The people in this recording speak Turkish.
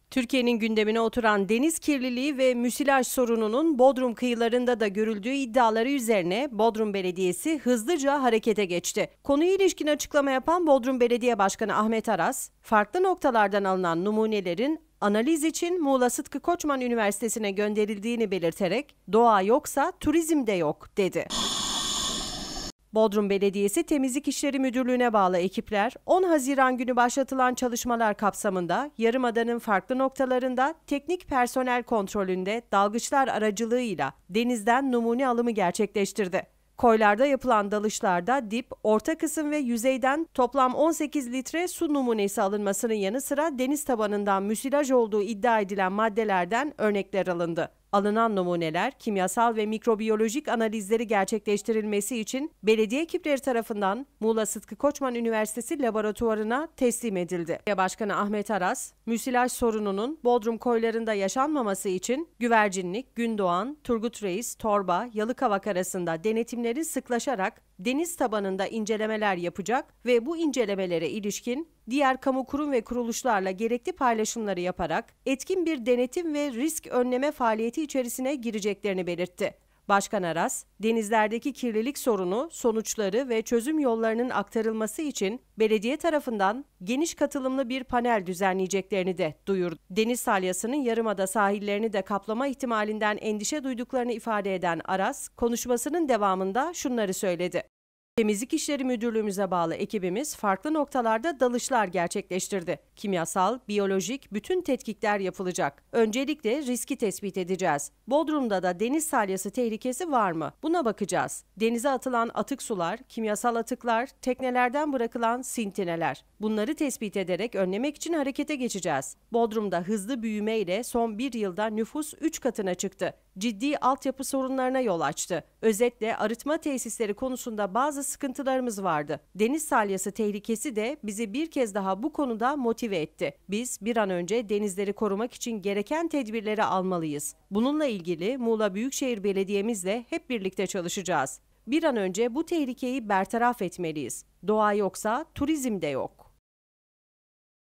Türkiye'nin gündemine oturan deniz kirliliği ve müsilaj sorununun Bodrum kıyılarında da görüldüğü iddiaları üzerine Bodrum Belediyesi hızlıca harekete geçti. Konuya ilişkin açıklama yapan Bodrum Belediye Başkanı Ahmet Aras, farklı noktalardan alınan numunelerin analiz için Muğla Sıtkı Koçman Üniversitesi'ne gönderildiğini belirterek "Doğa yoksa turizm de yok" dedi. Bodrum Belediyesi Temizlik İşleri Müdürlüğü'ne bağlı ekipler 10 Haziran günü başlatılan çalışmalar kapsamında Yarımada'nın farklı noktalarında teknik personel kontrolünde dalgıçlar aracılığıyla denizden numune alımı gerçekleştirdi. Koylarda yapılan dalışlarda dip, orta kısım ve yüzeyden toplam 18 litre su numunesi alınmasının yanı sıra deniz tabanından müsilaj olduğu iddia edilen maddelerden örnekler alındı. Alınan numuneler kimyasal ve mikrobiyolojik analizleri gerçekleştirilmesi için belediye ekipleri tarafından Muğla Sıtkı Koçman Üniversitesi laboratuvarına teslim edildi. Belediye Başkanı Ahmet Aras, müsilaj sorununun Bodrum koylarında yaşanmaması için Güvercinlik, Gündoğan, Turgut Reis, Torba, Yalıkavak arasında denetimleri sıklaşarak deniz tabanında incelemeler yapacak ve bu incelemelere ilişkin diğer kamu kurum ve kuruluşlarla gerekli paylaşımları yaparak etkin bir denetim ve risk önleme faaliyeti içerisine gireceklerini belirtti. Başkan Aras, denizlerdeki kirlilik sorunu, sonuçları ve çözüm yollarının aktarılması için belediye tarafından geniş katılımlı bir panel düzenleyeceklerini de duyurdu. Deniz salyasının Yarımada sahillerini de kaplama ihtimalinden endişe duyduklarını ifade eden Aras, konuşmasının devamında şunları söyledi. Temizlik İşleri Müdürlüğümüze bağlı ekibimiz farklı noktalarda dalışlar gerçekleştirdi. Kimyasal, biyolojik bütün tetkikler yapılacak. Öncelikle riski tespit edeceğiz. Bodrum'da da deniz salyası tehlikesi var mı? Buna bakacağız. Denize atılan atık sular, kimyasal atıklar, teknelerden bırakılan sintineler. Bunları tespit ederek önlemek için harekete geçeceğiz. Bodrum'da hızlı büyümeyle son bir yılda nüfus 3 katına çıktı. Ciddi altyapı sorunlarına yol açtı. Özetle arıtma tesisleri konusunda bazı sıkıntılarımız vardı. Deniz salyası tehlikesi de bizi bir kez daha bu konuda motive etti. Biz bir an önce denizleri korumak için gereken tedbirleri almalıyız. Bununla ilgili Muğla Büyükşehir Belediye'mizle hep birlikte çalışacağız. Bir an önce bu tehlikeyi bertaraf etmeliyiz. Doğa yoksa turizm de yok.